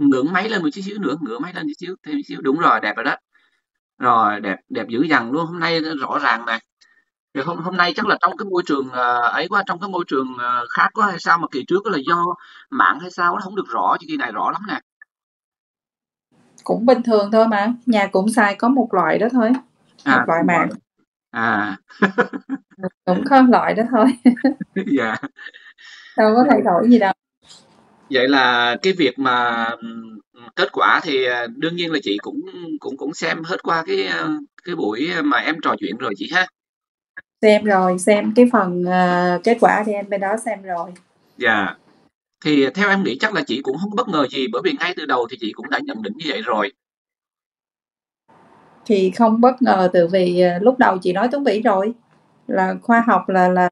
ngưỡng máy lên một chút xíu nữa, ngưỡng máy lên chút xíu, thêm chút xíu, đúng rồi, đẹp rồi đó. Rồi, đẹp đẹp dữ dằn luôn, hôm nay rõ ràng nè. Thì hôm hôm nay chắc là trong cái môi trường, ấy quá, trong cái môi trường, khác quá hay sao mà kỳ trước là do mạng hay sao nó không được rõ, chứ kỳ này rõ lắm nè. Cũng bình thường thôi mà, nhà cũng xài có một loại đó thôi, một loại mạng, Rồi. À, cũng có loại đó thôi, dạ. đâu có thay đổi gì đâu. Vậy là cái việc mà, kết quả thì, đương nhiên là chị cũng cũng cũng xem hết qua cái buổi mà em trò chuyện rồi chị ha? Xem rồi, xem cái phần, kết quả thì em bên đó xem rồi. Dạ. Thì theo em nghĩ chắc là chị cũng không bất ngờ gì, bởi vì ngay từ đầu thì chị cũng đã nhận định như vậy rồi. Thì không bất ngờ từ vì, lúc đầu chị nói Tuấn Vĩ rồi, là khoa học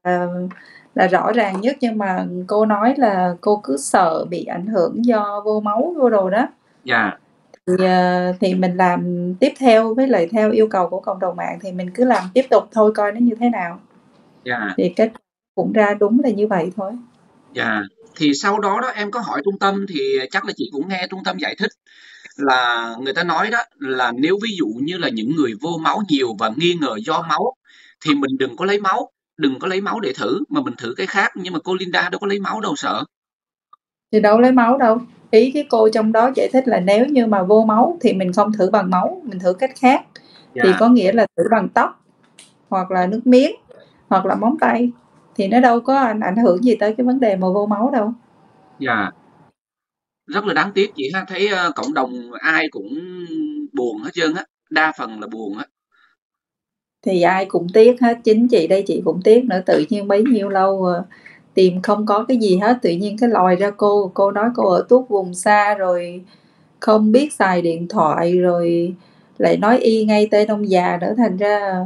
là rõ ràng nhất, nhưng mà cô nói là cô cứ sợ bị ảnh hưởng do vô máu, vô đồ đó. Dạ, Thì mình làm tiếp theo, với lại theo yêu cầu của cộng đồng mạng thì mình cứ làm tiếp tục thôi, coi nó như thế nào. dạ, Thì kết cũng ra đúng là như vậy thôi. dạ. Thì sau đó đó em có hỏi trung tâm thì chắc là chị cũng nghe trung tâm giải thích là người ta nói đó là nếu ví dụ như là những người vô máu nhiều và nghi ngờ do máu thì mình đừng có lấy máu để thử mà mình thử cái khác, nhưng mà cô Linda đâu có lấy máu đâu sợ. Thì đâu lấy máu đâu. Ý cái cô trong đó giải thích là nếu như mà vô máu thì mình không thử bằng máu, mình thử cách khác. Thì Dạ, có nghĩa là thử bằng tóc, hoặc là nước miếng, hoặc là móng tay. Thì nó đâu có ảnh hưởng gì tới cái vấn đề mà vô máu đâu. dạ. Rất là đáng tiếc chị ha, thấy, cộng đồng ai cũng buồn hết trơn á, đa phần là buồn á. Thì ai cũng tiếc hết, chính chị đây chị cũng tiếc nữa, tự nhiên bấy nhiêu lâu, tìm không có cái gì hết, tự nhiên cái lòi ra cô nói cô ở tuốt vùng xa rồi không biết xài điện thoại, rồi lại nói y ngay tên ông già nữa, thành ra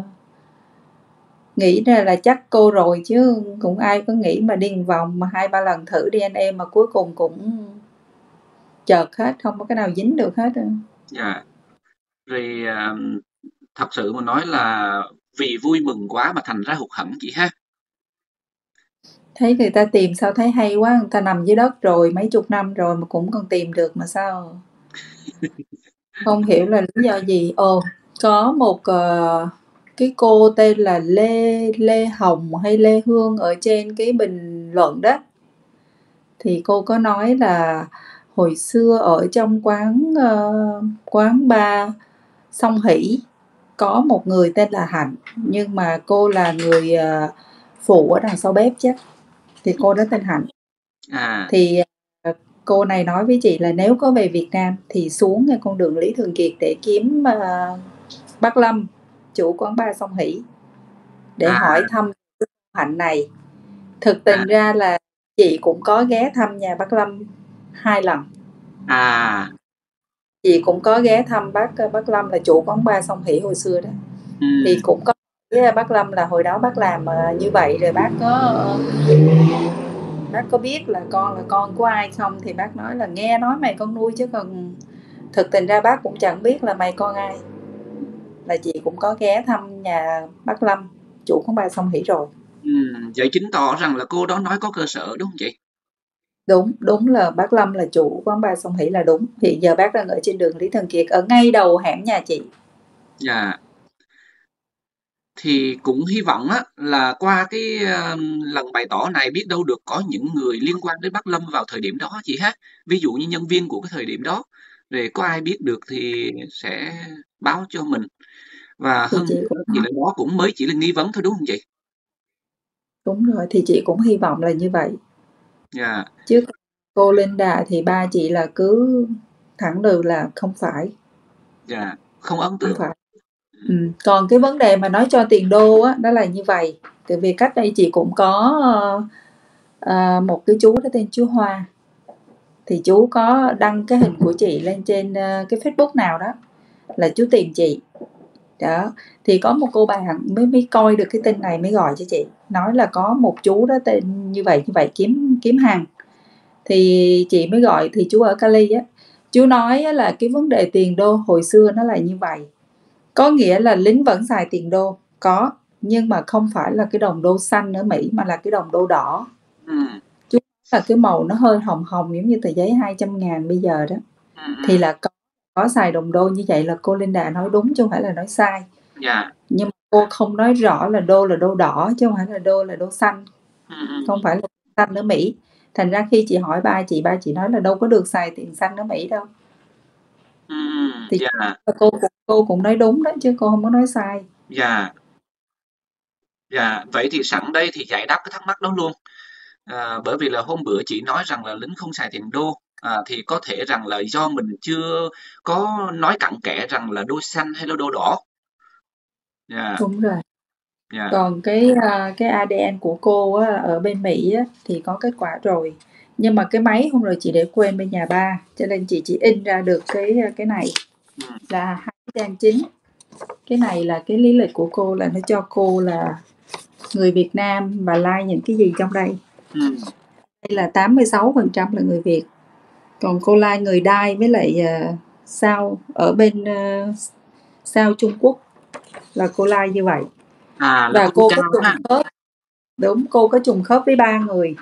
nghĩ ra là chắc cô rồi, chứ cũng ai có nghĩ mà đi một vòng mà 2-3 lần thử DNA mà cuối cùng cũng chợt hết, không có cái nào dính được hết. Dạ, rồi, thật sự mà nói là vì vui mừng quá mà thành ra hụt hẫng chị ha. Thấy người ta tìm sao thấy hay quá, người ta nằm dưới đất rồi mấy chục năm rồi mà cũng còn tìm được mà sao không hiểu là lý do gì. Có một, cái cô tên là Lê Lê Hồng hay Lê Hương ở trên cái bình luận đó, thì cô có nói là hồi xưa ở trong quán bar Song Hỷ có một người tên là Hạnh, nhưng mà cô là người, phụ ở đằng sau bếp chắc, thì cô đó tên Hạnh. À, Thì, cô này nói với chị là nếu có về Việt Nam thì xuống ngay con đường Lý Thường Kiệt để kiếm, bác Lâm, chủ quán bar Song Hỷ, để à, hỏi thăm Hạnh này. Thực à, tình ra là chị cũng có ghé thăm nhà bác Lâm 2 lần. à, Chị cũng có ghé thăm bác Lâm là chủ quán bar Song Hỷ hồi xưa đó. Thì ừm, cũng có với bác Lâm là hồi đó bác làm, như vậy rồi bác có biết là con của ai không, thì bác nói là nghe nói mày con nuôi, chứ còn thực tình ra bác cũng chẳng biết là mày con ai. Là chị cũng có ghé thăm nhà bác Lâm, chủ quán bar Song Hỷ rồi. vậy chứng tỏ rằng là cô đó nói có cơ sở, đúng hông chị? Đúng, đúng là bác Lâm là chủ quán bar Song Hỷ là đúng. Hiện giờ bác đang ở trên đường Lý Thường Kiệt, ở ngay đầu hẻm nhà chị. Dạ, thì cũng hy vọng á là qua cái, lần bày tỏ này biết đâu được có những người liên quan đến Bác Lâm vào thời điểm đó chị ha. Ví dụ như nhân viên của cái thời điểm đó, rồi có ai biết được thì sẽ báo cho mình. Và Thì hơn chị nữa cũng thì là đó cũng mới chỉ là nghi vấn thôi, đúng không chị? đúng rồi, thì chị cũng hy vọng là như vậy. Dạ, Chứ cô Linda thì ba chị là cứ thẳng đường là không phải, dạ, không ấn không tượng. phải. Còn cái vấn đề mà nói cho tiền đô á, đó là như vậy. Tại vì cách đây chị cũng có, một cái chú đó tên chú Hoa, thì chú có đăng cái hình của chị lên trên, cái Facebook nào đó, là chú tìm chị. Đó, thì có một cô bạn mới coi được cái tin này mới gọi cho chị, nói là có một chú đó tên như vậy kiếm kiếm hàng. Thì chị mới gọi, thì chú ở Cali á, chú nói á là cái vấn đề tiền đô hồi xưa nó là như vậy. Có nghĩa là lính vẫn xài tiền đô, có, nhưng mà không phải là cái đồng đô xanh ở Mỹ mà là cái đồng đô đỏ. Ừm, Chú nói là cái màu nó hơi hồng hồng giống như tờ giấy 200.000 bây giờ đó. Thì là có xài đồng đô như vậy là cô Linda nói đúng chứ không phải là nói sai. Dạ. Nhưng mà cô không nói rõ là đô đỏ chứ không phải là đô xanh. Không phải là xanh ở Mỹ. Thành ra khi chị hỏi ba chị nói là đâu có được xài tiền xanh ở Mỹ đâu. Thì Dạ. cô cũng nói đúng đó chứ cô không có nói sai. Dạ. Dạ, vậy thì sẵn đây thì giải đáp cái thắc mắc đó luôn. Bởi vì là hôm bữa chị nói rằng là lính không xài tiền đô, thì có thể rằng là do mình chưa có nói cặn kẽ rằng là đô xanh hay là đô đỏ. Dạ. Đúng rồi. Dạ. Còn cái ADN của cô á, ở bên Mỹ á, thì có kết quả rồi. Nhưng mà cái máy hôm rồi chị để quên bên nhà ba, cho nên chị chỉ in ra được cái này là 2 trang chính. Cái này là cái lý lịch của cô, là nó cho cô là người Việt Nam và like những cái gì trong đây. Đây là 86% là người Việt. Còn cô like người Đai với lại sao ở bên sao Trung Quốc là cô like như vậy. Và cô có trùng khớp. Đúng, cô có trùng khớp với 3 người.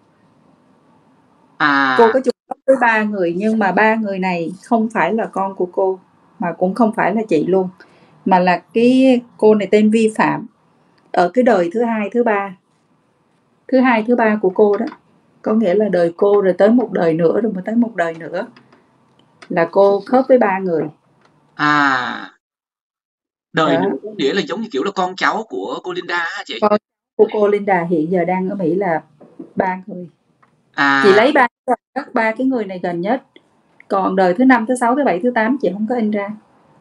Cô có trùng khớp với 3 người, nhưng mà 3 người này không phải là con của cô, mà cũng không phải là chị luôn, mà là cái cô này tên Vi Phạm ở cái đời thứ hai thứ ba của cô đó. Có nghĩa là đời cô rồi tới một đời nữa, rồi mới tới một đời nữa là cô khớp với 3 người. Đời nữa có nghĩa là giống như kiểu là con cháu của cô Linda hả chị? Con của cô Linda hiện giờ đang ở Mỹ là 3 người. Chị lấy 3 cái người này gần nhất. Còn đời thứ 5, thứ 6, thứ 7, thứ 8 chị không có in ra.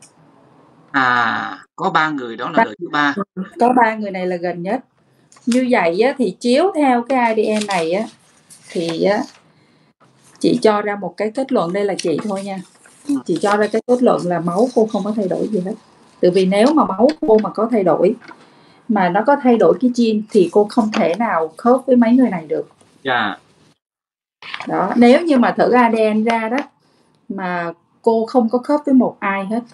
Có 3 người đó là đời thứ 3. Có 3 người này là gần nhất. Như vậy á, thì chiếu theo cái ADN này á, thì á, chị cho ra một cái kết luận, đây là chị thôi nha. Chị cho ra cái kết luận là máu cô không có thay đổi gì hết. Tại vì nếu mà máu cô mà có thay đổi, mà nó có thay đổi cái gene, thì cô không thể nào khớp với mấy người này được. Dạ. Đó, nếu như mà thử ADN ra đó, mà cô không có khớp với một ai hết.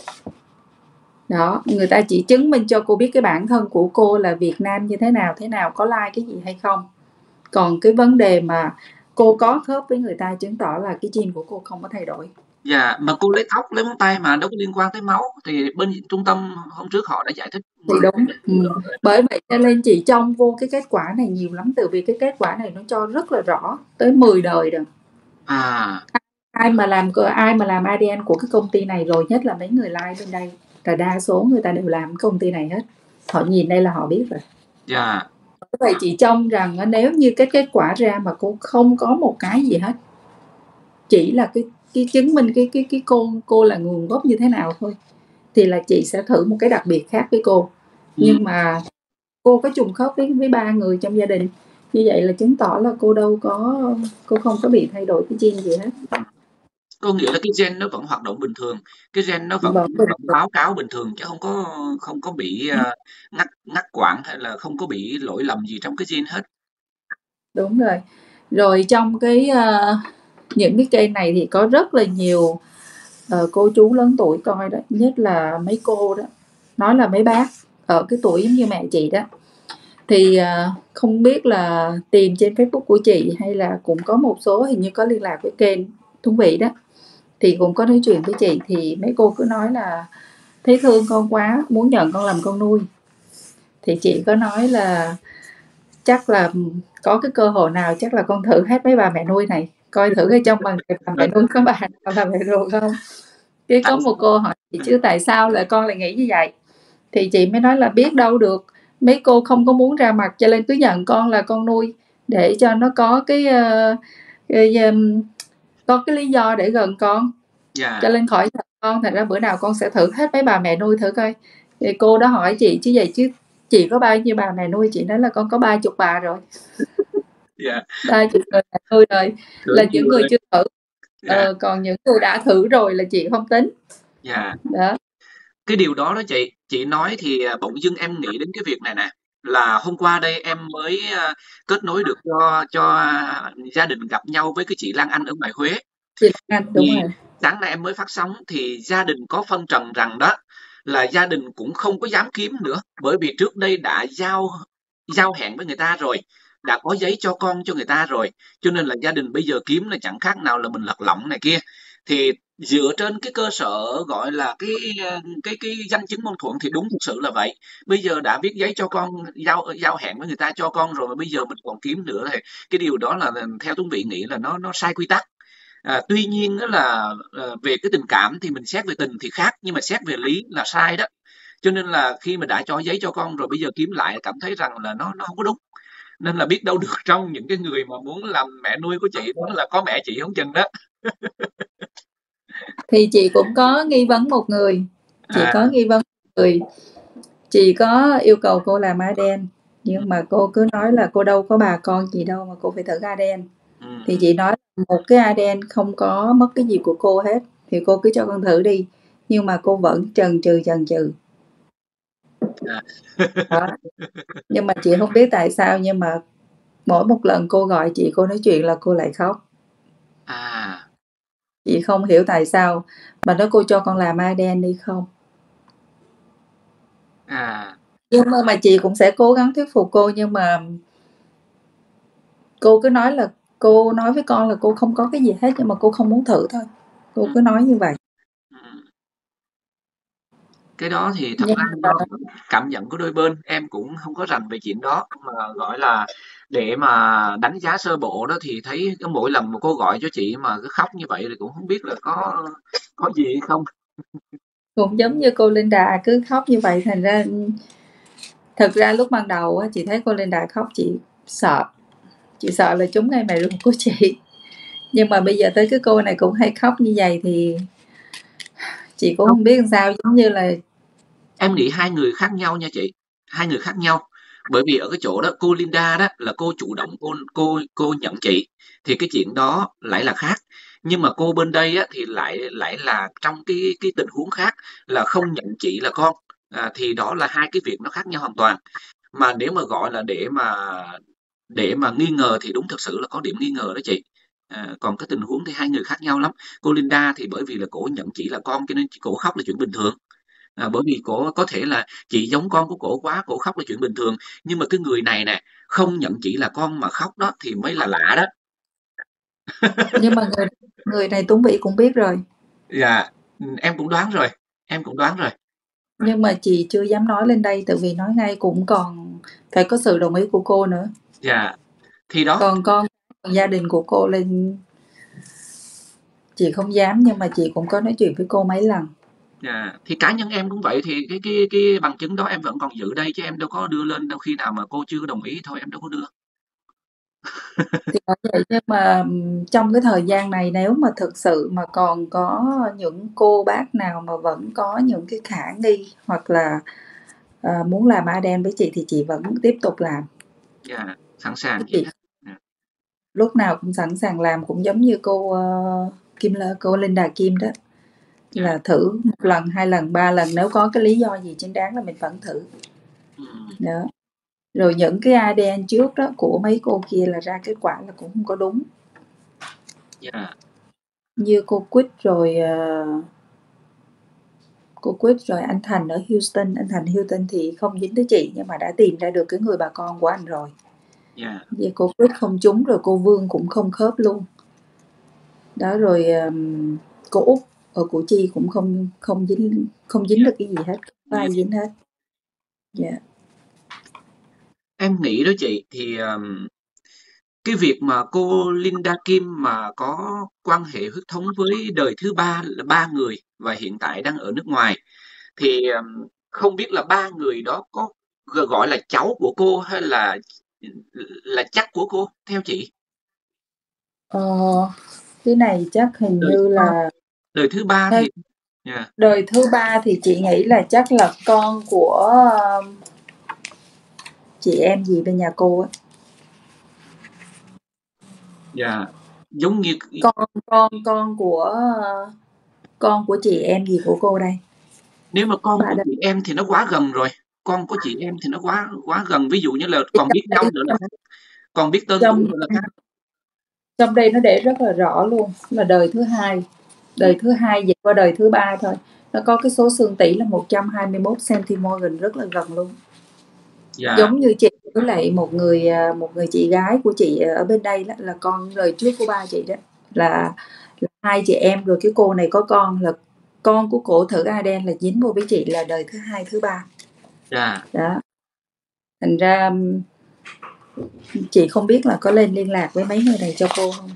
Đó, người ta chỉ chứng minh cho cô biết cái bản thân của cô là Việt Nam như thế nào, có like cái gì hay không. Còn cái vấn đề mà cô có khớp với người ta chứng tỏ là cái gene của cô không có thay đổi. Dạ, mà cô lấy tóc, lấy móng tay mà đâu có liên quan tới máu, thì bên trung tâm hôm trước họ đã giải thích. Thì đúng. Bởi vậy cho nên chị trông vô cái kết quả này nhiều lắm, từ vì cái kết quả này nó cho rất là rõ tới 10 đời rồi. Ai mà làm ADN của cái công ty này rồi, nhất là mấy người like bên đây, là đa số người ta đều làm công ty này hết. Họ nhìn đây là họ biết rồi. Dạ. Bởi vậy chị trông rằng nếu như cái kết quả ra mà cô không có một cái gì hết, chỉ là cái chứng minh cái cô là nguồn gốc như thế nào thôi, thì là chị sẽ thử một cái đặc biệt khác với cô. Nhưng mà cô có trùng khớp với 3 người trong gia đình, như vậy là chứng tỏ là cô không có bị thay đổi cái gene gì hết. Có nghĩa là cái gen nó vẫn hoạt động bình thường, cái gen nó vẫn báo cáo bình thường, chứ không có bị ngắt quãng hay là không có bị lỗi lầm gì trong cái gen hết. Đúng rồi. Rồi trong những cái kênh này thì có rất là nhiều cô chú lớn tuổi coi đó, nhất là mấy cô đó, nói là mấy bác ở cái tuổi giống như mẹ chị đó, thì không biết là tìm trên Facebook của chị hay là cũng có một số hình như có liên lạc với kênh Thú Vị đó, thì cũng có nói chuyện với chị, thì mấy cô cứ nói là thấy thương con quá, muốn nhận con làm con nuôi. Thì chị có nói là chắc là có cái cơ hội nào chắc là con thử hết mấy bà mẹ nuôi này, coi thử cái trong bà mẹ nuôi có bà mẹ ruột không. Cái có một cô hỏi chị chứ tại sao lại con lại nghĩ như vậy, thì chị mới nói là biết đâu được, mấy cô không có muốn ra mặt cho nên cứ nhận con là con nuôi, để cho nó có có cái lý do để gần con. Cho nên khỏi thật con, thành ra bữa nào con sẽ thử hết mấy bà mẹ nuôi thử coi. Thì cô đó hỏi chị chứ vậy chứ chị có bao nhiêu bà mẹ nuôi, chị nói là con có 30 bà rồi. 30 người mẹ nuôi rồi, là những người chưa thử. Còn những người đã thử rồi là chị không tính. Đó. Cái điều đó đó chị nói thì bỗng dưng em nghĩ đến cái việc này nè, là hôm qua đây em mới kết nối được cho gia đình gặp nhau với cái chị Lan Anh ở ngoài Huế. Chị Lan Anh, đúng rồi. Sáng nay em mới phát sóng thì gia đình có phân trần rằng đó là gia đình cũng không có dám kiếm nữa, bởi vì trước đây đã giao hẹn với người ta rồi, đã có giấy cho con cho người ta rồi, cho nên là gia đình bây giờ kiếm là chẳng khác nào là mình lật lọng này kia. Thì dựa trên cái cơ sở, gọi là, cái danh chứng mâu thuẫn thì đúng thực sự là vậy. Bây giờ đã viết giấy cho con, giao hẹn với người ta cho con rồi mà bây giờ mình còn kiếm nữa thì cái điều đó là theo Tuấn Vĩ nghĩ là nó sai quy tắc. Tuy nhiên đó là, về cái tình cảm thì mình xét về tình thì khác, nhưng mà xét về lý là sai đó. Cho nên là khi mà đã cho giấy cho con rồi bây giờ kiếm lại cảm thấy rằng là nó hông có đúng. Nên là biết đâu được trong những cái người mà muốn làm mẹ nuôi của chị đó là có mẹ chị hông chừng đó. Thì chị cũng có nghi vấn một người, chị có yêu cầu cô làm ADN, nhưng mà cô cứ nói là cô đâu có bà con gì đâu mà cô phải thử ADN. Thì chị nói một cái ADN không có mất cái gì của cô hết, thì cô cứ cho con thử đi, nhưng mà cô vẫn chần chừ. Đó. Nhưng mà chị không biết tại sao, nhưng mà mỗi một lần cô gọi chị, cô nói chuyện là cô lại khóc. Chị không hiểu tại sao, mà nói cô cho con làm ADN đi không. Nhưng mà chị cũng sẽ cố gắng thuyết phục cô, nhưng mà cô cứ nói là cô nói với con là cô không có cái gì hết, nhưng mà cô không muốn thử thôi. Cô cứ nói như vậy. Cái đó thì thật Nhưng ra mà do cảm nhận của đôi bên, em cũng không có rành về chuyện đó, mà, gọi là, để mà đánh giá sơ bộ đó thì thấy cứ mỗi lần mà cô gọi cho chị mà cứ khóc như vậy thì cũng không biết là có gì hay không. cũng giống như cô Linda cứ khóc như vậy, thành ra thực ra lúc ban đầu á, chị thấy cô Linda khóc chị sợ là trúng ngay mày run của chị. Nhưng mà bây giờ tới cái cô này cũng hay khóc như vậy thì chị cũng không biết làm sao, giống như là Em nghĩ hai người khác nhau nha chị, hai người khác nhau. Bởi vì ở cái chỗ đó cô Linda đó là cô chủ động cô nhận chị thì cái chuyện đó lại là khác. Nhưng mà cô bên đây á, thì lại lại là trong cái tình huống khác là không nhận chị là con. Thì đó là hai cái việc nó khác nhau hoàn toàn. Mà nếu mà gọi là để mà nghi ngờ thì đúng thực sự là có điểm nghi ngờ đó chị. Còn cái tình huống thì hai người khác nhau lắm. Cô Linda thì bởi vì là cổ nhận chị là con cho nên cổ khóc là chuyện bình thường. Bởi vì cổ có thể là chị giống con của cổ quá, cổ khóc là chuyện bình thường. Nhưng mà cái người này nè, không nhận chị là con mà khóc đó thì mới là lạ đó. nhưng mà người này Tuấn Vĩ cũng biết rồi. Dạ, em cũng đoán rồi, em cũng đoán rồi. Nhưng mà chị chưa dám nói lên đây, tại vì nói ngay cũng còn phải có sự đồng ý của cô nữa. Dạ, thì đó. Còn gia đình của cô lên chị không dám, nhưng mà chị cũng có nói chuyện với cô mấy lần. Dạ, thì cá nhân em cũng vậy, thì cái bằng chứng đó em vẫn còn giữ đây chứ em đâu có đưa lên đâu, khi nào mà cô chưa có đồng ý thôi em đâu có đưa. Thì bởi vậy, nhưng mà trong cái thời gian này, nếu mà thực sự mà còn có những cô bác nào mà vẫn có những cái khả nghi hoặc là muốn làm ADN với chị thì chị vẫn tiếp tục làm. Dạ, sẵn sàng chị Chị đó. Dạ. lúc nào cũng sẵn sàng làm, cũng giống như cô Linda Kim đó, Dạ. là thử một lần, hai lần, ba lần, nếu có cái lý do gì chính đáng là mình vẫn thử. Đó. Rồi những cái ADN trước đó của mấy cô kia là ra kết quả là cũng không có đúng. Dạ. Như cô Quýt rồi anh Thành ở Houston, anh Thành Houston thì không dính tới chị, nhưng mà đã tìm ra được cái người bà con của anh rồi. Dạ. Với cô Quýt không trúng, rồi cô Vương cũng không khớp luôn. Đó, rồi cô Út ở Củ Chi cũng không dính được cái gì hết, không có ai dính hết. Dạ. Em nghĩ đó chị, thì cái việc mà cô Linda Kim mà có quan hệ huyết thống với đời thứ ba là ba người và hiện tại đang ở nước ngoài, thì không biết là ba người đó có gọi là cháu của cô hay là chắc của cô theo chị? Ờ, cái này chắc hình Đời như thứ ba, là đời thứ ba thì yeah, đời thứ ba thì chị nghĩ là chắc là con của chị em gì bên nhà cô á. yeah, giống như Con của chị em gì của cô đây. nếu mà con Bà của đây. chị em thì nó quá gần rồi, con của chị em thì nó quá quá gần, ví dụ như là Thì còn biết nhau nữa là khác, còn biết tên tuổi trong nữa là khác. trong đây nó để rất là rõ luôn là đời thứ hai, dịch qua đời thứ ba thôi, nó có cái số xương tỉ là 121 cm, rất là gần luôn. Dạ. Giống như chị với lại một người chị gái của chị ở bên đây đó, là con đời trước của ba chị đó, là 2 chị em rồi cái cô này có con, là con của cổ thử ADN là dính vô với chị là đời thứ 2, thứ 3. Dạ. Đó, thành ra chị không biết là có lên liên lạc với mấy người này cho cô không?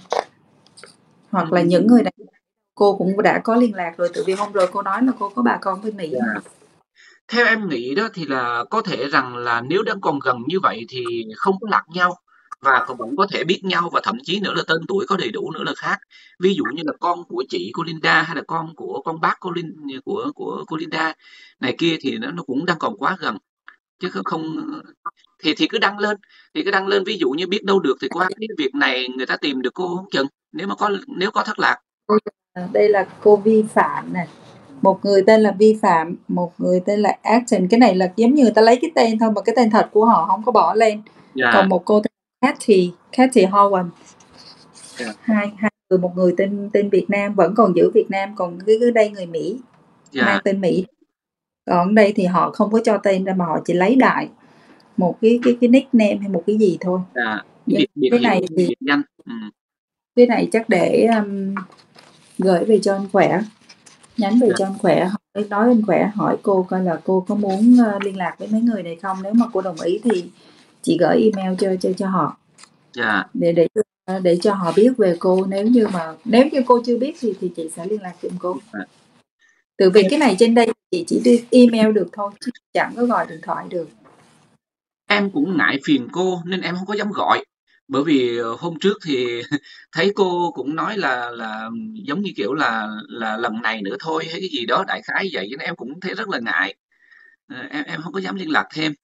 Hoặc là những người này cô cũng đã có liên lạc rồi, tại vì hôm rồi cô nói là cô có bà con bên Mỹ mà. Dạ. Theo em nghĩ đó thì là có thể rằng là nếu đang còn gần như vậy thì không có lạc nhau và còn vẫn có thể biết nhau, và thậm chí nữa là tên tuổi có đầy đủ nữa là khác. Ví dụ như là con của chị cô Linda hay là con của con bác của cô Linda này kia thì nó cũng đang còn quá gần, chứ không thì cứ đăng lên, ví dụ như biết đâu được thì qua cái việc này người ta tìm được cô không chừng, nếu có thất lạc. Đây là cô Vi Phạm nè, một người tên là Vi Phạm, một người tên là Acton. Cái này là giống như người ta lấy cái tên thôi mà cái tên thật của họ không có bỏ lên. Dạ. Còn một cô tên Cathy Howard. Dạ. Hai người, một người tên Việt Nam, vẫn còn giữ Việt Nam, còn cái đây người Mỹ, Dạ. mang tên Mỹ. Còn ở đây thì họ không có cho tên ra mà họ chỉ lấy đại một cái nickname hay một cái gì thôi. Dạ. Nhưng Biệt cái hiệu, này thì biệt danh. cái này chắc để gửi về cho anh Khỏe, nhắn về Dạ. cho anh Khỏe, nói anh Khỏe hỏi cô coi là cô có muốn liên lạc với mấy người này không. Nếu mà cô đồng ý thì chị gửi email cho họ. Dạ. Để cho họ biết về cô. Nếu như cô chưa biết thì chị sẽ liên lạc cùng cô. Dạ. Từ vì cái này trên đây chị chỉ đi email được thôi chứ chẳng có gọi điện thoại được. Em cũng ngại phiền cô nên em không có dám gọi. Bởi vì hôm trước thì thấy cô cũng nói là giống như kiểu là lần này nữa thôi hay cái gì đó đại khái vậy, cho nên em cũng thấy rất là ngại. Em không có dám liên lạc thêm.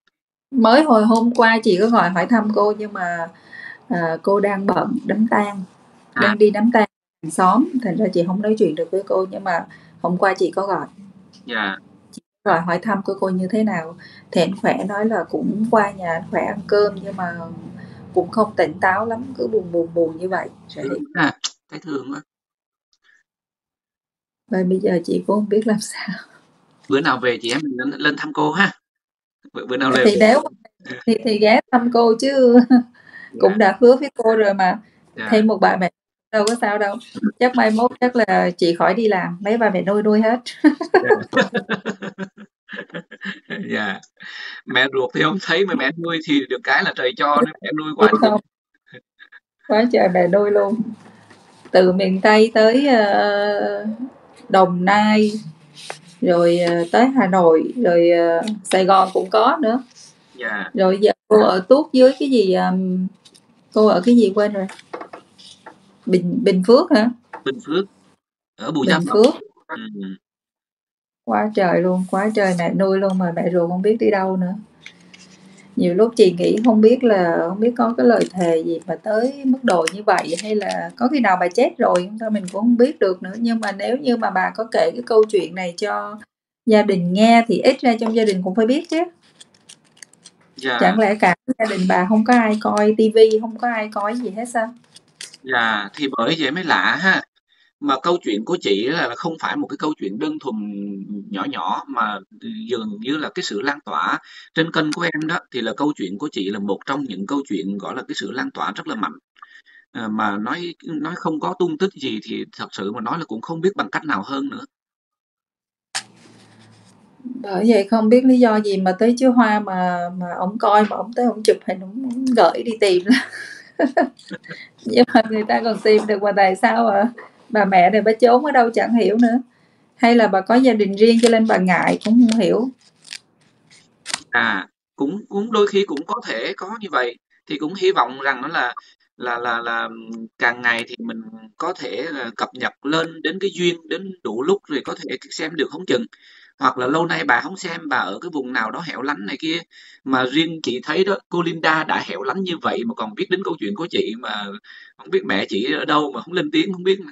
Mới hồi hôm qua chị có gọi hỏi thăm cô, nhưng mà cô đang bận đám tang, đang đi đám tang hàng xóm, thành ra chị không nói chuyện được với cô. Nhưng mà hôm qua chị có gọi. Dạ. Chị gọi hỏi thăm cô như thế nào, thì anh Khỏe nói là cũng qua nhà anh Khỏe ăn cơm nhưng mà cũng không tỉnh táo lắm, cứ buồn như vậy rồi đi. Thấy thương quá. Và bây giờ chị cũng không biết làm sao. Bữa nào về chị em mình lên thăm cô ha. Bữa nào Thì nếu thì ghé thăm cô chứ. Cũng đã hứa với cô rồi mà. Thêm một bà mẹ đâu có sao đâu. Chắc mai mốt chắc là chị khỏi đi làm, mấy bà mẹ nuôi hết. Dạ. Mẹ ruột thì không thấy, mà mẹ nuôi thì được cái là trời cho, nên mẹ nuôi quá Không, quá trời mẹ nuôi luôn. Từ miền Tây tới Đồng Nai, rồi tới Hà Nội, rồi Sài Gòn cũng có nữa. Dạ. Rồi giờ cô ở tuốt dưới cái gì, cô ở cái gì quên rồi, Bình Phước hả? Bình Phước, ở Bù Gia Bình Mập. Phước. Quá trời luôn, quá trời mẹ nuôi luôn, mà mẹ ruột không biết đi đâu nữa. Nhiều lúc chị nghĩ không biết có cái lời thề gì mà tới mức độ như vậy, hay là có khi nào bà chết rồi không ta, mình cũng không biết được nữa. Nhưng mà nếu như mà bà có kể cái câu chuyện này cho gia đình nghe thì ít ra trong gia đình cũng phải biết chứ. Dạ. Chẳng lẽ cả gia đình bà không có ai coi tivi, không có ai coi gì hết sao? Dạ, thì bởi vậy mới lạ ha. Mà câu chuyện của chị là không phải một cái câu chuyện đơn thuần nhỏ nhỏ, mà dường như là cái sự lan tỏa trên kênh của em đó, thì là câu chuyện của chị là một trong những câu chuyện gọi là cái sự lan tỏa rất là mạnh. Mà nói không có tung tích gì thì thật sự mà nói là cũng không biết bằng cách nào hơn nữa. Bởi vậy không biết lý do gì mà tới chú Hoa mà ổng coi, mà ổng tới ổng chụp hình, ổng gửi đi tìm. Nhưng mà người ta còn tìm được, mà tại sao bà mẹ này bà trốn ở đâu chẳng hiểu nữa. Hay là bà có gia đình riêng cho nên bà ngại, cũng không hiểu. Cũng đôi khi cũng có thể có như vậy, thì cũng hy vọng rằng đó là càng ngày thì mình có thể là cập nhật lên đến cái duyên, đến đủ lúc rồi có thể xem được không chừng. Hoặc là lâu nay bà không xem, bà ở cái vùng nào đó hẻo lánh này kia, mà riêng chị thấy đó, cô Linda đã hẻo lánh như vậy mà còn biết đến câu chuyện của chị, mà không biết mẹ chị ở đâu mà không lên tiếng không biết.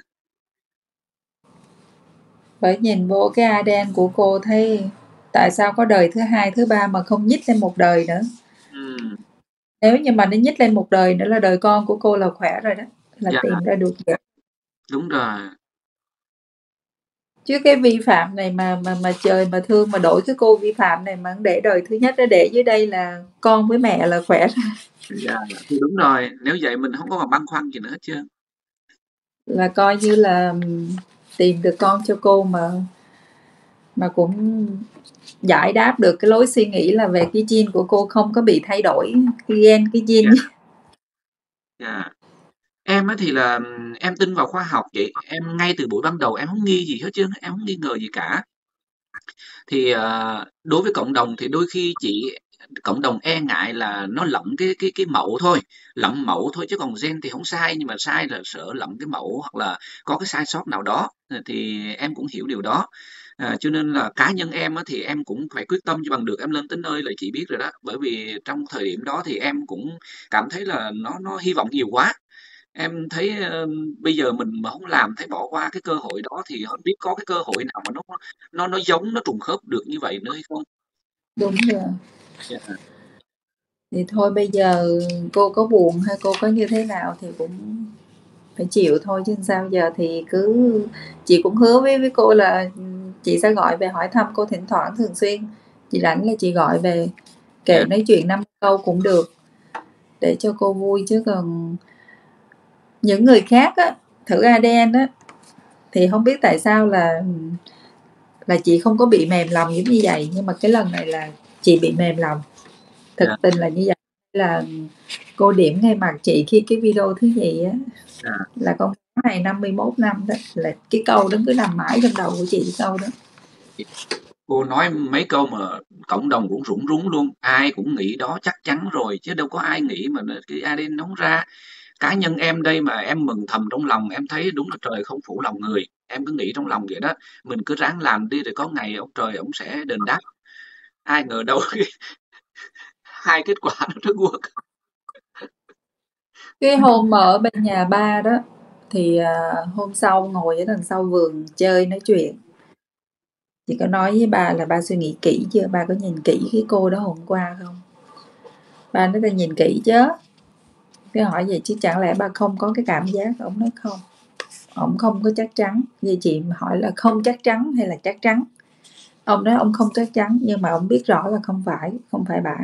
Bởi nhìn vô cái ADN của cô thấy tại sao có đời thứ 2, thứ 3 mà không nhích lên một đời nữa. Nếu như mà nó nhích lên một đời nữa là đời con của cô là khỏe rồi đó, là Dạ. tìm ra được vậy. Đúng rồi. Chứ cái vi phạm này mà trời mà thương mà đổi cái cô vi phạm này mà để đời thứ nhất, để dưới đây là con với mẹ là khỏe ra. Dạ, thì đúng rồi, nếu vậy mình không có còn băn khoăn gì nữa hết trơn. là coi như là tìm được con cho cô mà cũng giải đáp được cái lối suy nghĩ là về cái gene của cô không có bị thay đổi cái gen cái gene. Dạ. Em á thì là em tin vào khoa học chị, em ngay từ buổi ban đầu em không nghi gì hết trơn, em không nghi ngờ gì cả. Thì đối với cộng đồng thì đôi khi cộng đồng e ngại là nó lẫn cái mẫu thôi, lẫn mẫu thôi, chứ còn gen thì không sai, nhưng mà sai là sợ lẫn cái mẫu hoặc là có cái sai sót nào đó. Thì em cũng hiểu điều đó. Cho nên là cá nhân em á, thì em cũng phải quyết tâm cho bằng được, em lên tới nơi là chị biết rồi đó, bởi vì trong thời điểm đó thì em cũng cảm thấy là nó hy vọng nhiều quá. Em thấy bây giờ mình mà không làm, thấy bỏ qua cái cơ hội đó thì không biết có cái cơ hội nào mà nó giống, nó trùng khớp được như vậy nữa hay không? Đúng rồi. Dạ. Thì thôi bây giờ cô có buồn hay cô có như thế nào thì cũng phải chịu thôi chứ sao giờ. Thì chị cũng hứa với cô là chị sẽ gọi về hỏi thăm cô thỉnh thoảng, thường xuyên. Chị rảnh là chị gọi về kể Dạ. nói chuyện 5 câu cũng được để cho cô vui, chứ còn những người khác á thử ADN á thì không biết tại sao là chị không có bị mềm lòng giống như vậy, nhưng mà cái lần này là chị bị mềm lòng, thực Dạ. tình là như vậy. Là cô điểm ngay mặt chị khi cái video thứ nhì á, Dạ. là con bé này 51 năm đó, là cái câu đó cứ nằm mãi trong đầu của chị, cái câu đó. Cô nói mấy câu mà cộng đồng cũng rủng rúng luôn, ai cũng nghĩ đó chắc chắn rồi, chứ đâu có ai nghĩ mà cái ADN nóng ra. Cá nhân em đây mà em mừng thầm trong lòng, em thấy đúng là trời không phụ lòng người, em cứ nghĩ trong lòng vậy đó, mình cứ ráng làm đi rồi có ngày ông trời ông sẽ đền đáp. Ai ngờ đâu hai kết quả nó rất quơ. Cái hôm mà ở bên nhà ba đó thì hôm sau ngồi ở đằng sau vườn chơi nói chuyện, chị có nói với ba là ba suy nghĩ kỹ chưa, ba có nhìn kỹ cái cô đó hôm qua không. Ba nói ta nhìn kỹ chứ. Cái hỏi vậy chứ chẳng lẽ ba không có cái cảm giác. Ông nói không, ông không có chắc chắn. Vậy chị hỏi là không chắc chắn hay là chắc chắn. Ông nói ông không chắc chắn, nhưng mà ông biết rõ là không phải bả.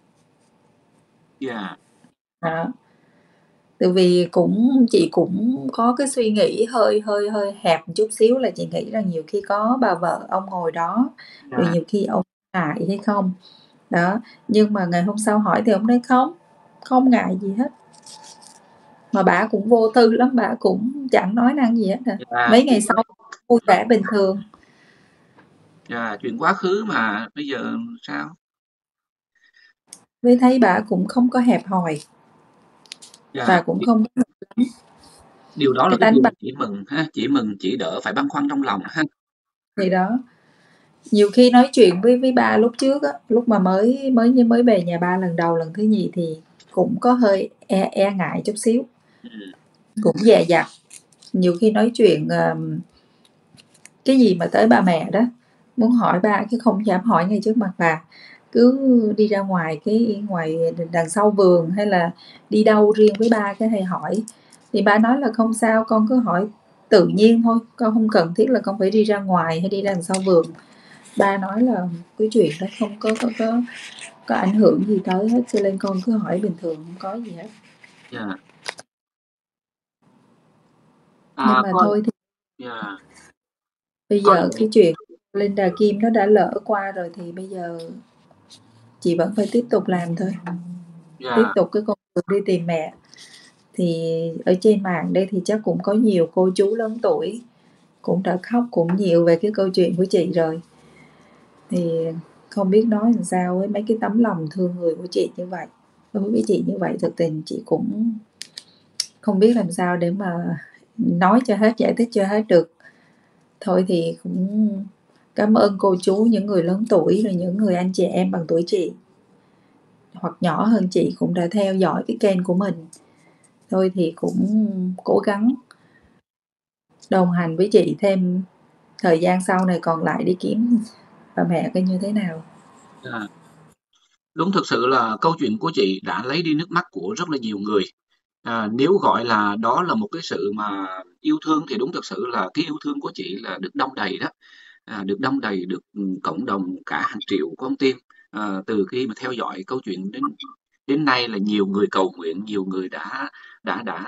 Dạ. Đó. Tại vì chị cũng có cái suy nghĩ hơi hẹp một chút xíu, là chị nghĩ rằng nhiều khi có bà vợ ông ngồi đó, rồi Dạ. nhiều khi ông ngại hay không. Đó, nhưng mà ngày hôm sau hỏi thì ông nói không ngại gì hết. Mà bà cũng vô tư lắm, bà cũng chẳng nói năng gì hết à. Dạ. Mấy ngày sau vui vẻ bình thường. Dạ, chuyện quá khứ mà bây giờ sao? Với thấy bà cũng không có hẹp hòi, Dạ, bà cũng không có điều đó là cái cái điều tánh mà bà. chị mừng ha, chị mừng chị đỡ phải băn khoăn trong lòng ha. Thì đó, nhiều khi nói chuyện với ba lúc trước á, lúc mà mới về nhà ba lần đầu lần thứ nhì thì cũng có hơi e ngại chút xíu, Ừm. cũng dè dặt. Nhiều khi nói chuyện cái gì mà tới ba mẹ đó, muốn hỏi ba cái không dám hỏi ngay trước mặt bà, cứ đi ra ngoài đằng sau vườn hay là đi đâu riêng với ba cái hay hỏi. Thì ba nói là không sao, con cứ hỏi tự nhiên thôi, con không cần thiết là con phải đi ra ngoài hay đi đằng sau vườn. Ba nói là cái chuyện đó không có ảnh hưởng gì tới hết, cho nên con cứ hỏi bình thường, không có gì hết. Dạ. Nhưng mà Coi thôi thì dạ, bây coi giờ như cái chuyện Linda Kim nó đã lỡ qua rồi, thì bây giờ chị vẫn phải tiếp tục làm thôi, tiếp dạ, tục cái con đường đi tìm mẹ. Thì ở trên mạng đây thì chắc cũng có nhiều cô chú lớn tuổi cũng đã khóc cũng nhiều về cái câu chuyện của chị rồi. Thì không biết nói làm sao với mấy cái tấm lòng thương người của chị như vậy. Đối với chị như vậy, thực tình chị cũng không biết làm sao để mà nói cho hết, giải thích cho hết được. Thôi thì cũng cảm ơn cô chú, những người lớn tuổi, rồi những người anh chị em bằng tuổi chị hoặc nhỏ hơn chị cũng đã theo dõi cái kênh của mình. Thôi thì cũng cố gắng đồng hành với chị thêm thời gian sau này còn lại, đi kiếm bà mẹ coi như thế nào. dạ. Đúng, thực sự là câu chuyện của chị đã lấy đi nước mắt của rất là nhiều người. Nếu gọi là đó là một cái sự mà yêu thương thì đúng, thực sự là cái yêu thương của chị là được đong đầy đó, được đong đầy, được cộng đồng cả hàng triệu con tim. Từ khi mà theo dõi câu chuyện đến đến nay là nhiều người cầu nguyện, nhiều người đã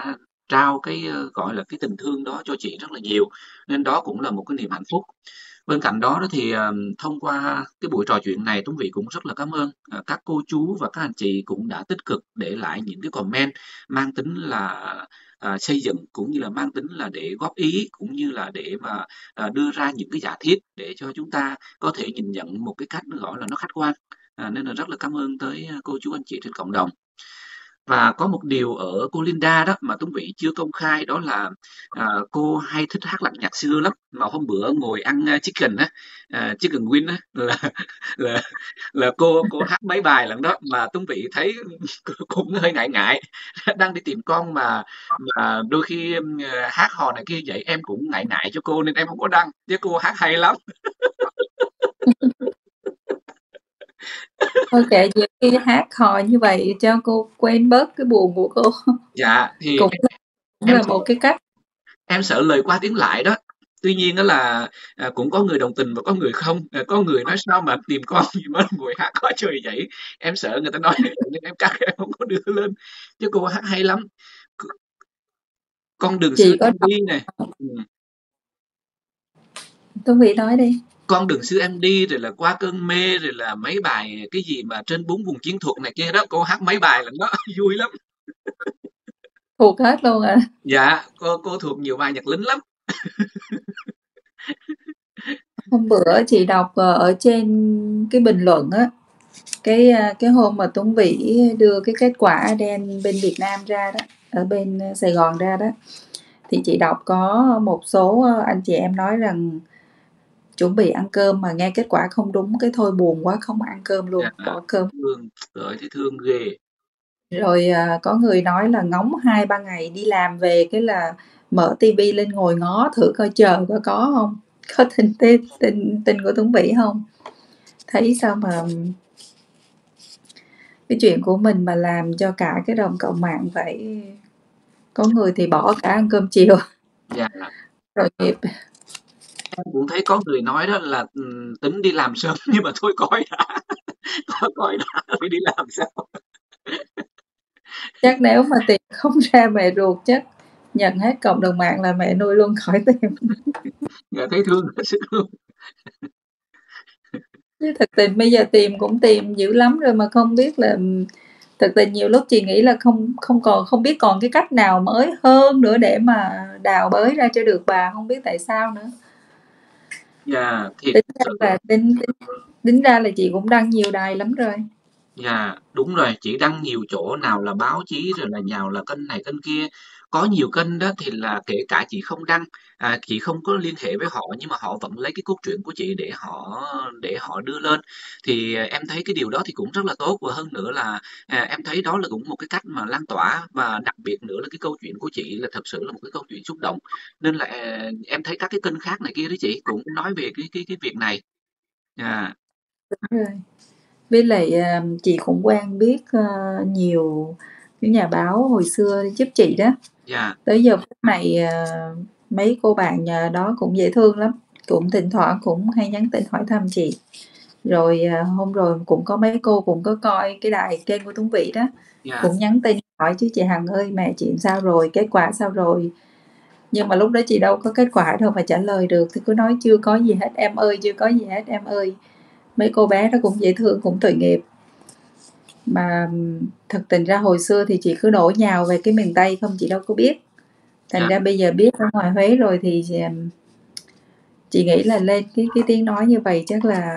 trao cái, gọi là, cái tình thương đó cho chị rất là nhiều, nên đó cũng là một cái niềm hạnh phúc. Bên cạnh đó đó thì, thông qua cái buổi trò chuyện này Tuấn Vy cũng rất là cảm ơn, các cô chú và các anh chị cũng đã tích cực để lại những cái comment mang tính là, xây dựng, cũng như là mang tính là để góp ý, cũng như là để mà, đưa ra những cái giả thiết để cho chúng ta có thể nhìn nhận một cái cách nó, gọi là, nó khách quan. Nên là rất là cảm ơn tới, cô chú anh chị trên cộng đồng. Và có một điều ở cô Linda đó mà Tuấn Vy chưa công khai, đó là cô hay thích hát lại nhạc xưa lắm, mà hôm bữa ngồi ăn chicken á, chicken wing á, là là là cô hát mấy bài lần đó mà Tuấn Vy thấy cũng hơi ngại ngại, đang đi tìm con mà đôi khi hát hò này kia vậy em cũng ngại ngại cho cô nên em không có đăng, chứ cô hát hay lắm. Thôi kệ, nhiều khi hát hò như vậy cho cô quên bớt cái buồn của cô. Dạ thì Cũng em là một cái cách. em sợ lời qua tiếng lại đó. Tuy nhiên đó là cũng có người đồng tình và có người không. Có người nói sao mà tìm con gì mà ngồi hát quá trời vậy. Em sợ người ta nói như vậy nên em cắt em không có đưa lên. Chứ cô hát hay lắm. Con đường xưa Chị có em đọc, đi nè. Tuấn Vy nói đi. Con đường xưa em đi rồi là qua cơn mê rồi là mấy bài cái gì mà trên 4 vùng chiến thuật này kia đó, cô hát mấy bài lần đó vui lắm. Thuộc hết luôn à. Dạ, cô thuộc nhiều bài nhạc lính lắm. Hôm bữa chị đọc ở trên cái bình luận á, cái hôm mà Tuấn Vy đưa cái kết quả ADN bên Việt Nam ra đó, ở bên Sài Gòn ra đó, thì chị đọc có một số anh chị em nói rằng chuẩn bị ăn cơm mà nghe kết quả không đúng cái thôi buồn quá không ăn cơm luôn, Dạ, bỏ cơm. thương, trời thấy thương ghê. Rồi có người nói là ngóng 2-3 ngày đi làm về cái là mở tivi lên ngồi ngó thử coi chờ có không, có tin của Tuấn Vy không. Thấy sao mà cái chuyện của mình mà làm cho cả cái đồng cộng mạng phải, có người thì bỏ cả ăn cơm chiều. Dạ. Rồi nghiệp. Em cũng thấy có người nói đó là, tính đi làm sớm nhưng mà thôi coi đã, coi đã phải đi làm sao. Chắc nếu mà tìm không ra mẹ ruột chắc nhận hết cộng đồng mạng là mẹ nuôi luôn khỏi tìm. Dạ thấy thương hết sức luôn. Chứ thực tình bây giờ tìm cũng tìm dữ lắm rồi mà không biết là, thực tình nhiều lúc chị nghĩ là không biết còn cái cách nào mới hơn nữa để mà đào bới ra cho được bà, không biết tại sao nữa. Dạ, thiệt Tính ra sự. là tính ra là chị cũng đăng nhiều đài lắm rồi. Dạ, đúng rồi, chị đăng nhiều chỗ, nào là báo chí rồi là nào là kênh này kênh kia. Có nhiều kênh đó thì là kể cả chị không đăng, chị không có liên hệ với họ nhưng mà họ vẫn lấy cái cốt truyện của chị để họ đưa lên. Thì em thấy cái điều đó thì cũng rất là tốt, và hơn nữa là em thấy đó là cũng một cái cách mà lan tỏa, và đặc biệt nữa là cái câu chuyện của chị là thật sự là một cái câu chuyện xúc động. Nên là em thấy các cái kênh khác này kia đó chị cũng nói về cái việc này. À, Đúng rồi. Với lại chị cũng quen biết nhiều cái nhà báo hồi xưa giúp chị đó. dạ, Tới giờ phút này mấy cô bạn nhà đó cũng dễ thương lắm, cũng thỉnh thoảng cũng hay nhắn tin hỏi thăm chị. Rồi hôm rồi cũng có mấy cô cũng có coi cái đài kênh của Tuấn Vy đó, dạ, cũng nhắn tin hỏi chứ chị Hằng ơi mẹ chị sao rồi, kết quả sao rồi. Nhưng mà lúc đó chị đâu có kết quả đâu mà trả lời được, thì cứ nói chưa có gì hết em ơi, chưa có gì hết em ơi. Mấy cô bé đó cũng dễ thương, cũng tội nghiệp. Mà thực tình ra hồi xưa thì chị cứ đổ nhào về cái miền Tây không, chị đâu có biết. Thành dạ, ra bây giờ biết ở ngoài Huế rồi thì chị nghĩ là lên cái tiếng nói như vậy chắc là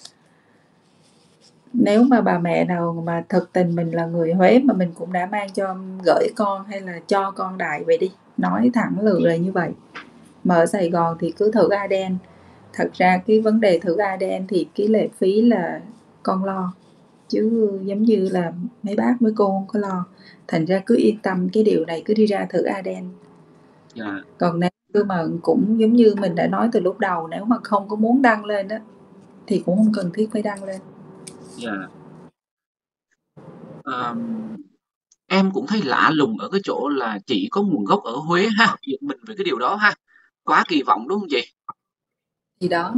nếu mà bà mẹ nào mà thực tình mình là người Huế mà mình cũng đã mang cho gửi con hay là cho con Đại về đi, nói thẳng lừ là như vậy. Mà ở Sài Gòn thì cứ thử ADN. Thật ra cái vấn đề thử ADN thì cái lệ phí là con lo, chứ giống như là mấy bác mấy cô không có lo. Thành ra cứ yên tâm cái điều này, cứ đi ra thử ADN. dạ, Còn nếu như mà cũng giống như mình đã nói từ lúc đầu, nếu mà không có muốn đăng lên đó thì cũng không cần thiết phải đăng lên. dạ. Em cũng thấy lạ lùng ở cái chỗ là chị có nguồn gốc ở Huế ha, giật mình về cái điều đó ha. Quá kỳ vọng đúng không chị? Thì đó,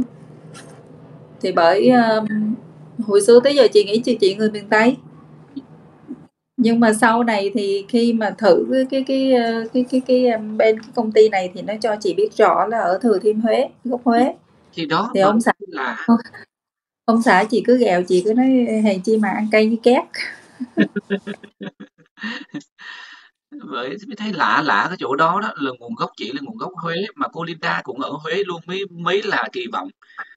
thì bởi hồi xưa tới giờ chị nghĩ chị người miền Tây. Nhưng mà sau này thì khi mà thử bên cái công ty này thì nó cho chị biết rõ là ở Thừa Thiên Huế, gốc Huế. Thì đó Thì bởi ông là ông xã chị cứ ghẹo, chị cứ nói hèn chi mà ăn cay như két. bởi mới thấy lạ lạ cái chỗ đó đó là nguồn gốc chỉ là nguồn gốc Huế, mà cô Linda cũng ở Huế luôn mới mới là kỳ vọng.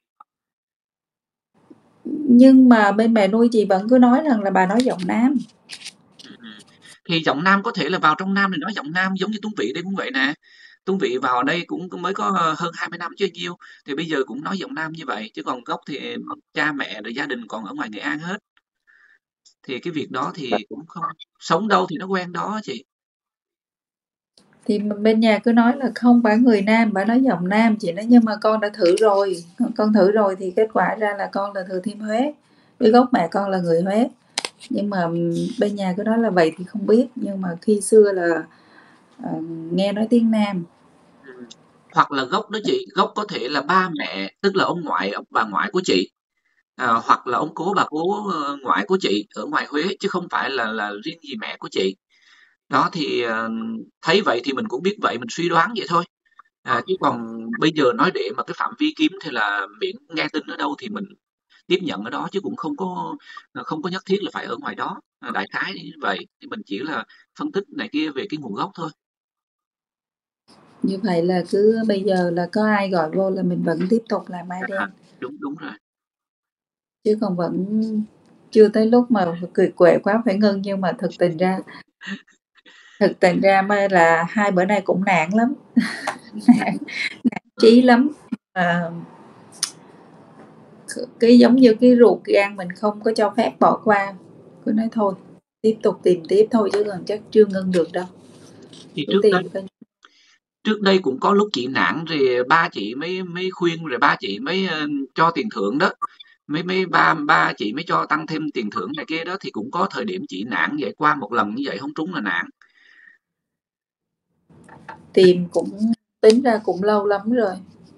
Nhưng mà bên mẹ nuôi chị vẫn cứ nói rằng là bà nói giọng Nam. Thì giọng Nam có thể là vào trong Nam thì nói giọng Nam, giống như Tuấn Vĩ đây cũng vậy nè. Tuấn Vĩ vào đây cũng mới có hơn 20 năm chứ nhiêu, thì bây giờ cũng nói giọng Nam như vậy, chứ còn gốc thì cha mẹ rồi gia đình còn ở ngoài Nghệ An hết. Thì cái việc đó thì cũng không, sống đâu thì nó quen đó chị. Thì bên nhà cứ nói là không, bả người Nam, bả nói giọng Nam. Chị nói nhưng mà con đã thử rồi, con thử rồi thì kết quả ra là con là Thừa Thiên Huế, cái gốc mẹ con là người Huế. Nhưng mà bên nhà cứ nói là vậy thì không biết, nhưng mà khi xưa là nghe nói tiếng Nam. Hoặc là gốc đó chị, gốc có thể là ba mẹ, tức là ông ngoại, ông bà ngoại của chị, hoặc là ông cố bà cố ngoại của chị ở ngoài Huế, chứ không phải là riêng gì mẹ của chị. Đó thì thấy vậy thì mình cũng biết vậy, mình suy đoán vậy thôi. Chứ còn bây giờ nói để mà cái phạm vi kiếm thì là miễn nghe tin ở đâu thì mình tiếp nhận ở đó, chứ cũng không có nhất thiết là phải ở ngoài đó. Đại khái như vậy thì mình chỉ là phân tích này kia về cái nguồn gốc thôi. Như vậy là cứ bây giờ là có ai gọi vô là mình vẫn tiếp tục làm mai đen, Đúng đúng rồi. chứ còn vẫn chưa tới lúc mà cười quệ quá phải ngưng. Nhưng mà thực tình ra mới là hai bữa nay cũng nản lắm. nản, nản chí lắm. À, cái giống như cái ruột gan mình không có cho phép bỏ qua, cứ nói thôi tiếp tục tìm tiếp thôi, chứ còn chắc chưa ngưng được đâu. Thì Cứ tìm coi. trước đây cũng có lúc chị nản rồi ba chị mới mới khuyên, rồi ba chị mới cho tiền thưởng đó, mấy mấy ba ba chị mới cho tăng thêm tiền thưởng này kia đó, thì cũng có thời điểm chị nản vậy, qua một lần như vậy không trúng là nản. Tìm cũng tính ra cũng lâu lắm rồi,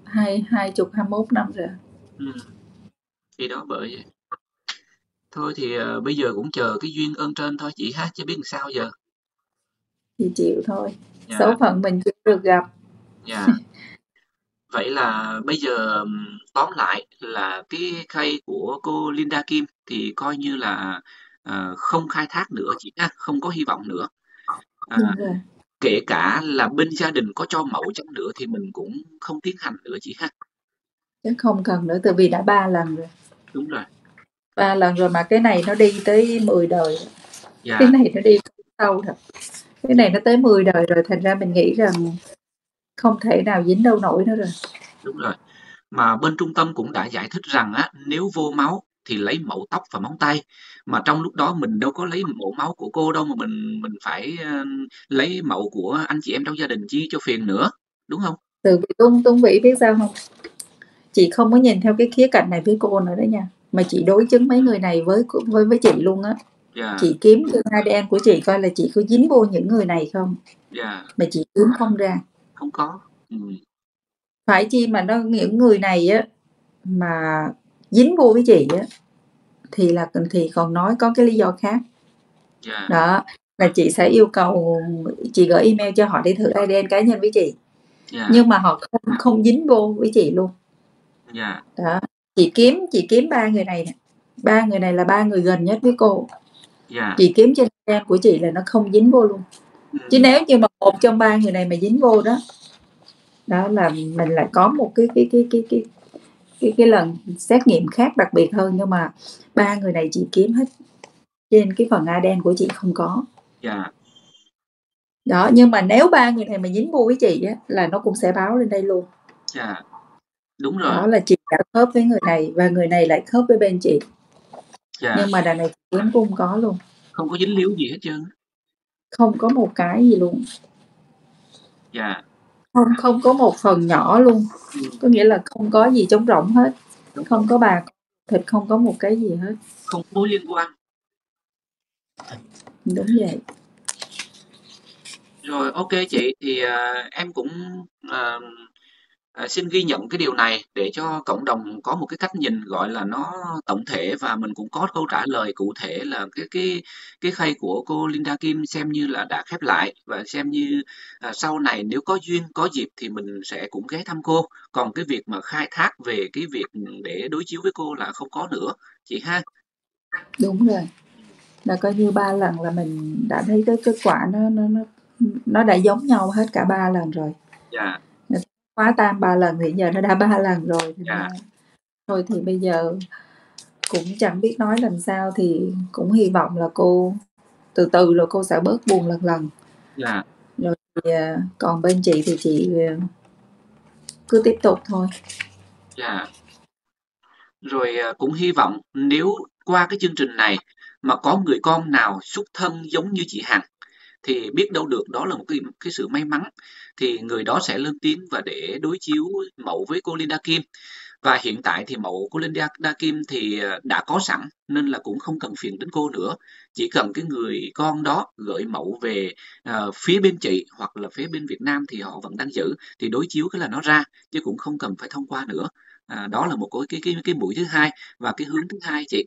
21 năm rồi. Ừ, thì đó bởi vậy. Thôi thì bây giờ cũng chờ cái duyên ơn trên thôi chị ha, chứ biết làm sao giờ. Thì chịu thôi, Dạ. số phận mình chưa được gặp. Dạ. Vậy là bây giờ tóm lại là cái case của cô Linda Kim thì coi như là không khai thác nữa chị ha, không có hy vọng nữa. À, Đúng rồi, kể cả là bên gia đình có cho mẫu chăng nữa thì mình cũng không tiến hành nữa chị ha. chắc không cần nữa, tại vì đã 3 lần rồi. Đúng rồi. 3 lần rồi mà cái này nó đi tới 10 đời. Cái Dạ. này nó đi sâu thật. Cái này nó tới 10 đời rồi, thành ra mình nghĩ rằng không thể nào dính đâu nổi nữa rồi. Đúng rồi. Mà bên trung tâm cũng đã giải thích rằng á, nếu vô máu thì lấy mẫu tóc và móng tay. Mà trong lúc đó mình đâu có lấy mẫu máu của cô đâu, mà mình phải lấy mẫu của anh chị em trong gia đình chi cho phiền nữa, đúng không? Từ vì Tuấn Vĩ biết sao không? Chị không có nhìn theo cái khía cạnh này với cô nữa đó nha. Mà chị đối chứng mấy người này với chị luôn á. Dạ. Chị kiếm trên ADN của chị coi là chị có dính vô những người này không, Dạ. mà chị kiếm không ra. Không có. Phải chi mà những người này á mà dính vô với chị á thì còn nói có cái lý do khác. Dạ. Đó là chị sẽ yêu cầu chị gửi email cho họ để thử ADN cá nhân với chị, Dạ. nhưng mà họ không dính vô với chị luôn. Dạ. Đó, chị kiếm 3 người này nè. 3 người này là 3 người gần nhất với cô. Dạ. Chị kiếm trên ADN của chị là nó không dính vô luôn. Chứ nếu như mà một trong 3 người này mà dính vô đó, đó là mình lại có một cái lần xét nghiệm khác đặc biệt hơn. Nhưng mà 3 người này chị kiếm hết trên cái phần ADN của chị không có. Dạ. Đó, nhưng mà nếu 3 người này mà dính vô với chị á là nó cũng sẽ báo lên đây luôn. Dạ. Đúng rồi. Đó là chị đã khớp với người này và người này lại khớp với bên chị. Dạ. Nhưng mà đằng này chị kiếm cũng không có luôn. Không có dính líu gì hết trơn. Không có một cái gì luôn. Dạ. Không có một phần nhỏ luôn. Có nghĩa là không có gì trống rỗng hết. Đúng rồi. Không có bà thịt, không có một cái gì hết. Không có mối liên quan. Đúng vậy. Rồi ok chị, thì em cũng à, Xin ghi nhận cái điều này để cho cộng đồng có một cái cách nhìn, gọi là, nó tổng thể và mình cũng có câu trả lời cụ thể là cái khay của cô Linda Kim xem như là đã khép lại và xem như, sau này nếu có duyên, có dịp thì mình sẽ cũng ghé thăm cô. Còn cái việc mà khai thác về cái việc, để đối chiếu với cô là không có nữa, chị ha. Đúng rồi, là coi như 3 lần là mình đã thấy cái kết quả nó đã giống nhau hết cả 3 lần rồi. Dạ, Khóa tam 3 lần thì giờ nó đã 3 lần rồi, thành dạ, ra thôi thì bây giờ cũng chẳng biết nói làm sao, thì cũng hy vọng là cô từ từ rồi cô sẽ bớt buồn lần lần. dạ, Rồi thì, còn bên chị thì chị, cứ tiếp tục thôi. dạ. Rồi, cũng hy vọng nếu qua cái chương trình này mà có người con nào xuất thân giống như chị Hằng thì biết đâu được đó là một cái sự may mắn, thì người đó sẽ lên tiếng và để đối chiếu mẫu với cô Linda Kim. Và hiện tại thì mẫu của Linda Kim thì đã có sẵn nên là cũng không cần phiền đến cô nữa, chỉ cần cái người con đó gửi mẫu về phía bên chị hoặc là phía bên Việt Nam thì họ vẫn đang giữ, thì đối chiếu cái là nó ra chứ cũng không cần phải thông qua nữa. Đó là một cái mũi thứ hai và cái hướng thứ hai chị.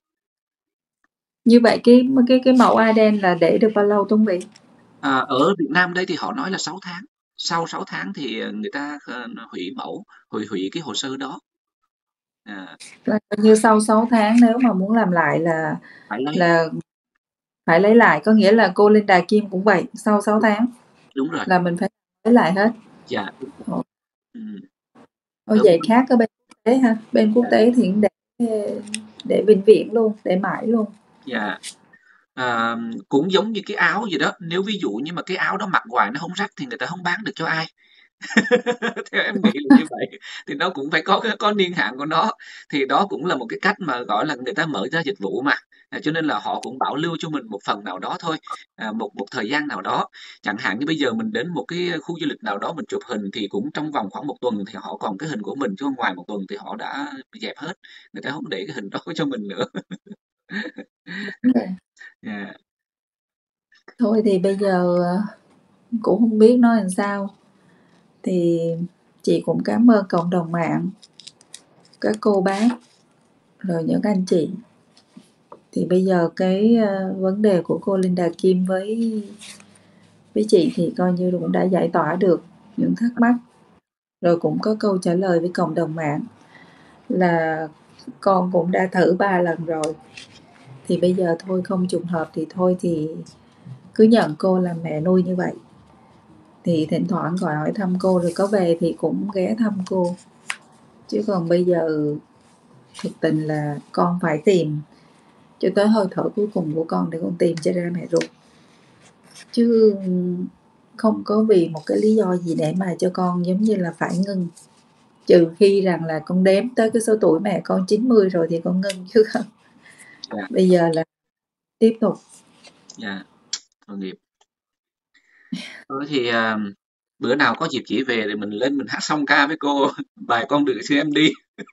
Như vậy cái mẫu ADN là để được bao lâu Tuấn Vy? Ở Việt Nam đây thì họ nói là 6 tháng, sau 6 tháng thì người ta hủy mẫu, hủy cái hồ sơ đó. À, Là như sau 6 tháng nếu mà muốn làm lại phải lấy. là phải lấy lại, có nghĩa là cô Linda Kim cũng vậy, sau 6 tháng Đúng rồi. là mình phải lấy lại hết. Dạ. Ồ, Ừm, đúng vậy rồi. khác ở bên quốc tế ha, bên quốc Dạ. tế thì cũng để vĩnh viễn luôn, để mãi luôn. Dạ. À, cũng giống như cái áo gì đó, nếu ví dụ như mà cái áo đó mặc hoài nó không rách thì người ta không bán được cho ai. Theo em nghĩ là như vậy, thì nó cũng phải có niên hạn của nó, thì đó cũng là một cái cách mà, gọi là, người ta mở ra dịch vụ mà, cho nên là họ cũng bảo lưu cho mình một phần nào đó thôi, một một thời gian nào đó. Chẳng hạn như bây giờ mình đến một cái khu du lịch nào đó mình chụp hình thì cũng trong vòng khoảng 1 tuần thì họ còn cái hình của mình, chứ ngoài 1 tuần thì họ đã dẹp hết, người ta không để cái hình đó cho mình nữa. Đúng rồi. Yeah, Thôi thì bây giờ cũng không biết nói làm sao, thì chị cũng cảm ơn cộng đồng mạng, các cô bác, rồi những anh chị. Thì bây giờ cái vấn đề của cô Linda Kim với chị thì coi như cũng đã giải tỏa được những thắc mắc, rồi cũng có câu trả lời với cộng đồng mạng là con cũng đã thử 3 lần rồi, thì bây giờ thôi không trùng hợp thì thôi, thì cứ nhận cô làm mẹ nuôi như vậy. Thì thỉnh thoảng gọi hỏi thăm cô, rồi có về thì cũng ghé thăm cô, chứ còn bây giờ thực tình là con phải tìm cho tới hơi thở cuối cùng của con để con tìm cho ra mẹ ruột, chứ không có vì một cái lý do gì để mà cho con giống như là phải ngưng, trừ khi rằng là con đếm tới cái số tuổi mẹ con 90 rồi thì con ngưng, chứ không yeah, bây giờ là tiếp tục. yeah, tội nghiệp. Thì bữa nào có dịp chị về thì mình lên mình hát song ca với cô bài Con Đường Xưa Em Đi.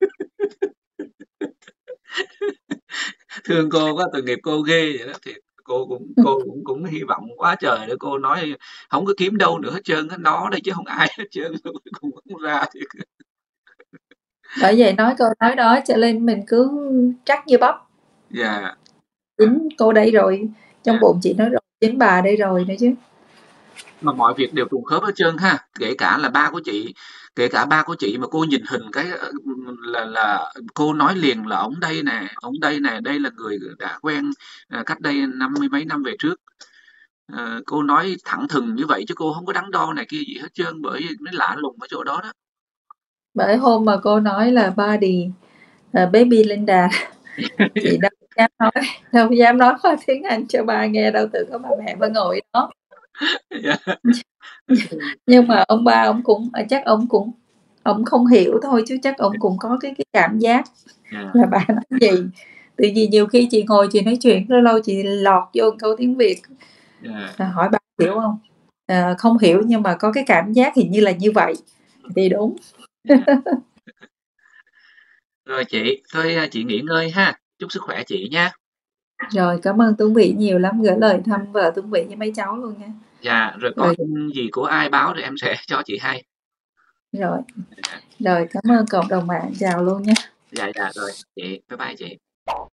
Thương cô quá, tội nghiệp cô ghê vậy đó, thì cô cũng hy vọng quá trời để cô nói không có kiếm đâu nữa hết trơn á, nó đây chứ không ai hết trơn, cuối cùng không ra thì Bởi vậy nói câu nói đó cho nên mình cứ chắc như bắp, dạ, chính cô đây rồi, trong dạ. bụng chị nói rồi, chính bà đây rồi nữa chứ. Mà mọi việc đều trùng khớp hết trơn ha, kể cả ba của chị mà cô nhìn hình cái là cô nói liền là ông đây nè, đây là người đã quen cách đây 50 mấy năm về trước. Cô nói thẳng thừng như vậy chứ cô không có đắn đo này kia gì hết trơn, bởi vì nó lạ lùng ở chỗ đó đó. Bởi hôm mà cô nói là body baby Linda chị đâu dám nói qua tiếng Anh cho ba nghe đâu, tự có bà mẹ bà ngồi đó. Dạ, Nhưng mà ông ba ông cũng chắc ông không hiểu thôi, chứ chắc ông cũng có cái cảm giác dạ, là bà nói gì. Tự vì nhiều khi chị ngồi chị nói chuyện lâu lâu chị lọt vô một câu tiếng Việt, dạ, hỏi bà hiểu không, không hiểu nhưng mà có cái cảm giác hình như là như vậy thì đúng. dạ. Rồi chị, thôi chị nghỉ ngơi ha, chúc sức khỏe chị nha. Rồi cảm ơn Tuấn Vy nhiều lắm, gửi lời thăm vợ Tuấn Vy với mấy cháu luôn nha. Dạ, rồi có Rồi tin gì của ai báo thì em sẽ cho chị hay. Rồi, Dạ, rồi cảm ơn cộng đồng mạng, chào luôn nha. dạ, rồi, chị, bye bye chị.